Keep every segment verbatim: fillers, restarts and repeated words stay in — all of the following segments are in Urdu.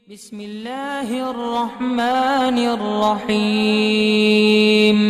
بسم اللہ الرحمن الرحیم۔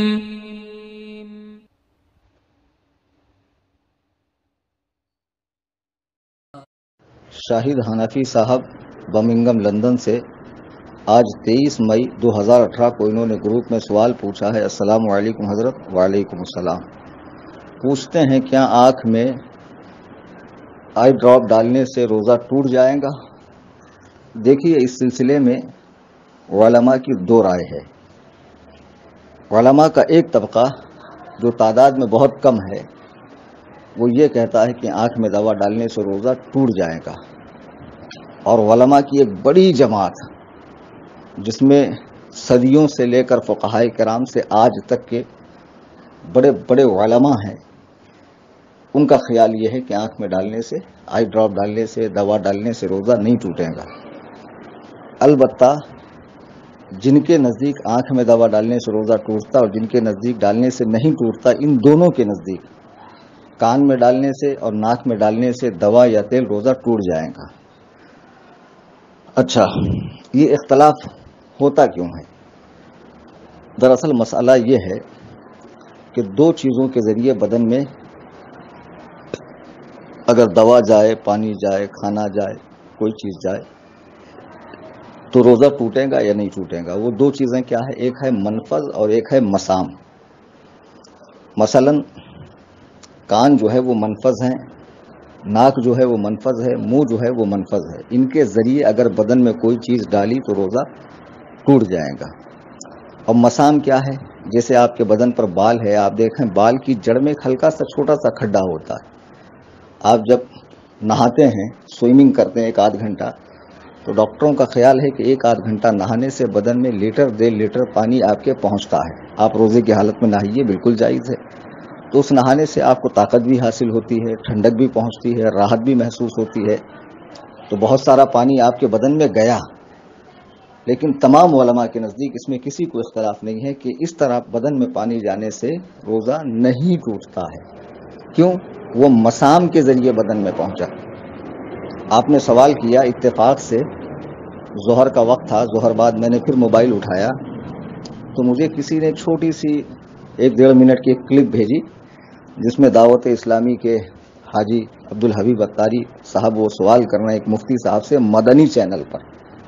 شاہد حنفی صاحب برمنگھم لندن سے آج تیئیس مئی دو ہزار اٹھارہ کو انہوں نے گروپ میں سوال پوچھا ہے۔ السلام علیکم حضرت۔ وعلیکم السلام۔ پوچھتے ہیں کیا آنکھ میں آئی ڈراپ ڈالنے سے روزہ ٹوٹ جائے گا؟ دیکھیے، اس سلسلے میں علماء کی دو رائے ہے۔ علماء کا ایک طبقہ جو تعداد میں بہت کم ہے وہ یہ کہتا ہے کہ آنکھ میں دوا ڈالنے سے روزہ ٹوٹ جائے گا، اور علماء کی ایک بڑی جماعت جس میں صدیوں سے لے کر فقہائے کرام سے آج تک کے بڑے بڑے علماء ہیں، ان کا خیال یہ ہے کہ آنکھ میں ڈالنے سے، آئی ڈراپ ڈالنے سے، دوا ڈالنے سے روزہ نہیں ٹوٹے گا۔ البتہ جن کے نزدیک آنکھ میں دوا ڈالنے سے روزہ ٹوٹتا اور جن کے نزدیک ڈالنے سے نہیں ٹوٹتا، ان دونوں کے نزدیک کان میں ڈالنے سے اور ناک میں ڈالنے سے دوا یا تیل روزہ ٹوٹ جائے گا۔ اچھا، یہ اختلاف ہوتا کیوں ہے؟ دراصل مسئلہ یہ ہے کہ دو چیزوں کے ذریعے بدن میں اگر دوا جائے، پانی جائے، کھانا جائے، کوئی چیز جائے تو روزہ ٹوٹے گا یا نہیں ٹوٹے گا۔ وہ دو چیزیں کیا ہے؟ ایک ہے منفذ اور ایک ہے مسام۔ مثلا کان جو ہے وہ منفذ ہیں، ناک جو ہے وہ منفذ ہے، منہ جو ہے وہ منفذ ہے۔ ان کے ذریعے اگر بدن میں کوئی چیز ڈالی تو روزہ ٹوٹ جائے گا۔ اور مسام کیا ہے؟ جیسے آپ کے بدن پر بال ہے، آپ دیکھیں بال کی جڑ میں ایک ہلکا سا چھوٹا سا کھڈا ہوتا ہے۔ آپ جب نہاتے ہیں، سوئمنگ کرتے ہیں ایک آدھ گھنٹہ، تو ڈاکٹروں کا خیال ہے کہ ایک آدھ گھنٹہ نہانے سے بدن میں لیٹر ڈیڑھ لیٹر پانی آپ کے پہنچتا ہے۔ آپ روزے کی حالت میں نہائیے، بالکل جائز ہے۔ تو اس نہانے سے آپ کو طاقت بھی حاصل ہوتی ہے، ٹھنڈک بھی پہنچتی ہے، راحت بھی محسوس ہوتی ہے۔ تو بہت سارا پانی آپ کے بدن میں گیا، لیکن تمام علماء کے نزدیک اس میں کسی کو اختلاف نہیں ہے کہ اس طرح بدن میں پانی جانے سے روزہ نہیں ٹوٹتا ہے۔ کیوں؟ وہ مسام کے ذریعے بدن میں پہنچا۔ آپ نے سوال کیا، اتفاق سے ظہر کا وقت تھا، ظہر بعد میں نے پھر موبائل اٹھایا تو مجھے کسی نے چھوٹی سی ایک ڈیڑھ منٹ کی ایک کلپ بھیجی جس میں دعوت اسلامی کے حاجی عبدالحبیب اتاری صاحب وہ سوال کر رہے ہیں ایک مفتی صاحب سے مدنی چینل پر۔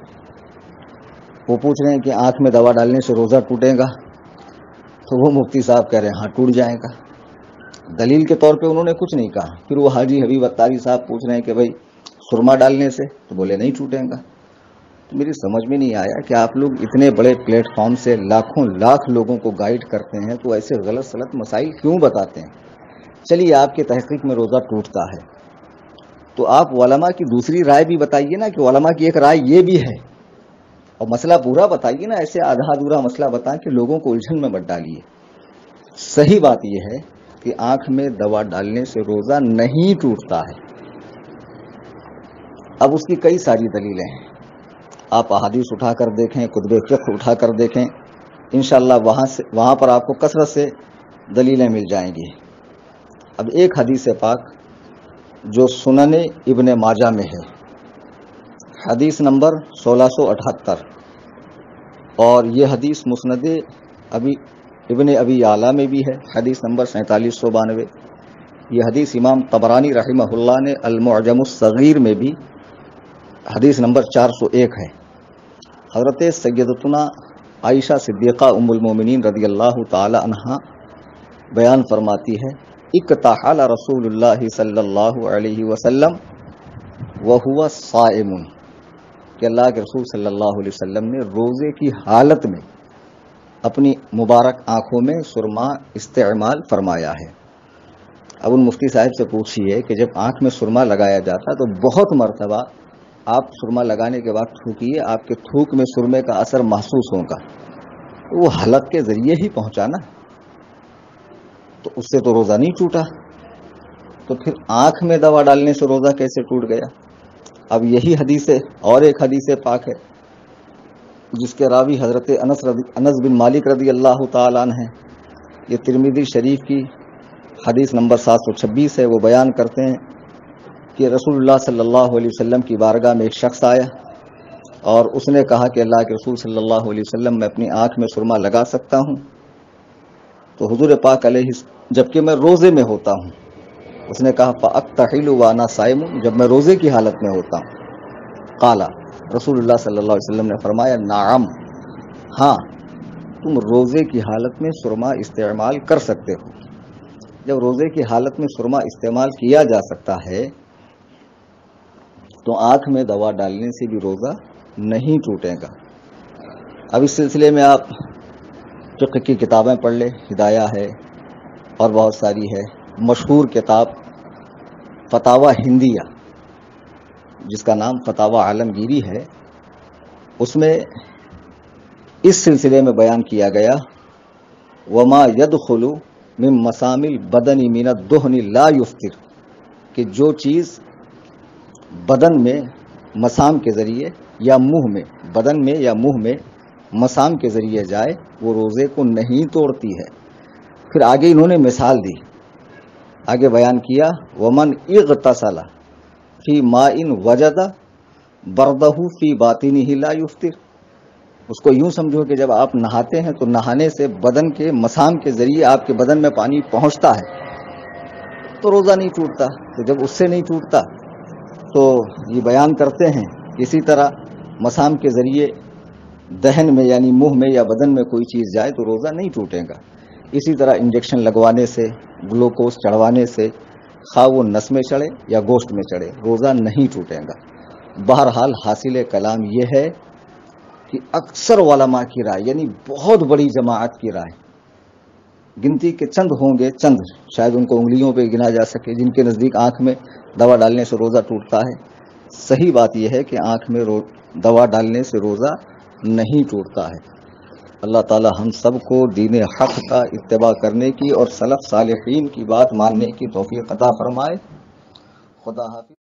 وہ پوچھ رہے ہیں کہ آنکھ میں دوا ڈالنے سے روزہ ٹوٹے گا؟ تو وہ مفتی صاحب کہہ رہے ہیں ہاں ٹوٹ جائے گا۔ دلیل کے طور پہ انہوں نے کچھ نہیں کہا۔ پھر وہ حاجی حبیب اتاری صاحب پوچھ رہے ہیں کہ بھائی سرما ڈالنے سے؟ تو بولے نہیں ٹوٹے گا۔ تو میری سمجھ میں نہیں آیا کہ آپ لوگ اتنے بڑے پلیٹ فارم سے لاکھوں لاکھ لوگوں کو گائیڈ کرتے ہیں تو ایسے غلط سلط مسائل کیوں بتاتے ہیں؟ چلیے، آپ کی تحقیق میں روزہ ٹوٹتا ہے تو آپ علماء کی دوسری رائے بھی بتائیے نا، کہ علماء کی ایک رائے یہ بھی ہے، اور مسئلہ پورا بتائیے نا، ایسے آدھا ادھورا مسئلہ بتائیں کہ لوگوں کو الجھن میں مت ڈالیے۔ صحیح بات یہ ہے کہ آنکھ میں دوا ڈالنے سے روزہ نہیں ٹوٹتا ہے۔ اب اس کی کئی ساری دلیلیں ہیں، آپ احادیث اٹھا کر دیکھیں، کتب فقہ اٹھا کر دیکھیں، انشاءاللہ وہاں سے وہاں پر آپ کو کثرت سے دلیلیں مل جائیں گی۔ اب ایک حدیث پاک جو سنن ابن ماجہ میں ہے، حدیث نمبر سولہ سو اٹھہتر، اور یہ حدیث مسند ابی ابن ابی یعلا میں بھی ہے، حدیث نمبر سینتالیس سو بانوے۔ یہ حدیث امام طبرانی رحمہ اللہ نے المعجم الصغیر میں بھی حدیث نمبر چار سو ایک ہے۔ حضرت سیدتنا عائشہ صدیقہ ام المومنین رضی اللہ تعالی عنہا بیان فرماتی ہے، اکتحل رسول اللہ صلی اللہ علیہ وسلم وہو صائم، کہ اللہ کے رسول صلی اللہ علیہ وسلم نے روزے کی حالت میں اپنی مبارک آنکھوں میں سرما استعمال فرمایا ہے۔ اب ان مفتی صاحب سے پوچھئے کہ جب آنکھ میں سرما لگایا جاتا تو بہت مرتبہ آپ سرما لگانے کے بعد تھوکیے، آپ کے تھوک میں سرمے کا اثر محسوس ہوگا، تو وہ حلق کے ذریعے ہی پہنچانا، تو اس سے تو روزہ نہیں ٹوٹا، تو پھر آنکھ میں دوا ڈالنے سے روزہ کیسے ٹوٹ گیا؟ اب یہی حدیث ہے، اور ایک حدیث پاک ہے جس کے راوی حضرت انس رضی انس بن مالک رضی اللہ تعالیٰ عنہ ہیں۔ یہ ترمذی شریف کی حدیث نمبر سات سو چھبیس ہے۔ وہ بیان کرتے ہیں کہ رسول اللہ صلی اللہ علیہ وسلم کی بارگاہ میں ایک شخص آیا اور اس نے کہا کہ اللہ کے رسول صلی اللہ علیہ وسلم میں اپنی آنکھ میں سرما لگا سکتا ہوں؟ تو حضور پاک علیہ جبکہ میں روزے میں ہوتا ہوں، اس نے کہا فَأَقْتَحِلُ وَأَنَا صَائِمٌ، جب میں روزے کی حالت میں ہوتا ہوں۔ قال رسول اللہ صلی اللہ علیہ وسلم نے فرمایا نعم، ہاں تم روزے کی حالت میں سرما استعمال کر سکتے ہو۔ جب روزے کی حالت میں سرما استعمال کیا جا سکتا ہے تو آنکھ میں دوا ڈالنے سے بھی روزہ نہیں ٹوٹے گا۔ اب اس سلسلے میں آپ فقہ کی کتابیں پڑھ لیں، ہدایہ ہے اور بہت ساری ہے، مشہور کتاب فتاوی ہندیہ جس کا نام فتاوی عالمگیری ہے، اس میں اس سلسلے میں بیان کیا گیا وما يدخل من مسام البدن من الدهن لا يفطر، کہ جو چیز بدن میں مسام کے ذریعے یا منہ میں، بدن میں یا منہ میں مسام کے ذریعے جائے وہ روزے کو نہیں توڑتی ہے۔ پھر آگے انہوں نے مثال دی، آگے بیان کیا ومن اغتسل فی ماء وجد بردہ فی باطنہ لا یفطر، اس کو یوں سمجھو کہ جب آپ نہاتے ہیں تو نہانے سے بدن کے مسام کے ذریعے آپ کے بدن میں پانی پہنچتا ہے تو روزہ نہیں ٹوٹتا۔ تو جب اس سے نہیں ٹوٹتا تو یہ بیان کرتے ہیں اسی طرح مسام کے ذریعے دہن میں یعنی منہ میں یا بدن میں کوئی چیز جائے تو روزہ نہیں ٹوٹے گا۔ اسی طرح انجیکشن لگوانے سے، گلوکوز چڑھوانے سے، خواہ وہ نس میں چڑھے یا گوشت میں چڑھے، روزہ نہیں ٹوٹے گا۔ بہرحال حاصل کلام یہ ہے کہ اکثر علماء کی رائے یعنی بہت بڑی جماعت کی رائے، گنتی کے چند ہوں گے، چند شاید ان کو انگلیوں پہ گنا جا سکے، جن کے نزدیک آنکھ میں دوا ڈالنے سے روزہ ٹوٹتا ہے۔ صحیح بات یہ ہے کہ آنکھ میں دوا ڈالنے سے روزہ نہیں ٹوٹتا ہے۔ اللہ تعالی ہم سب کو دین حق کا اتباع کرنے کی اور سلف صالحین کی بات ماننے کی توفیق عطا فرمائے۔ خدا حافظ۔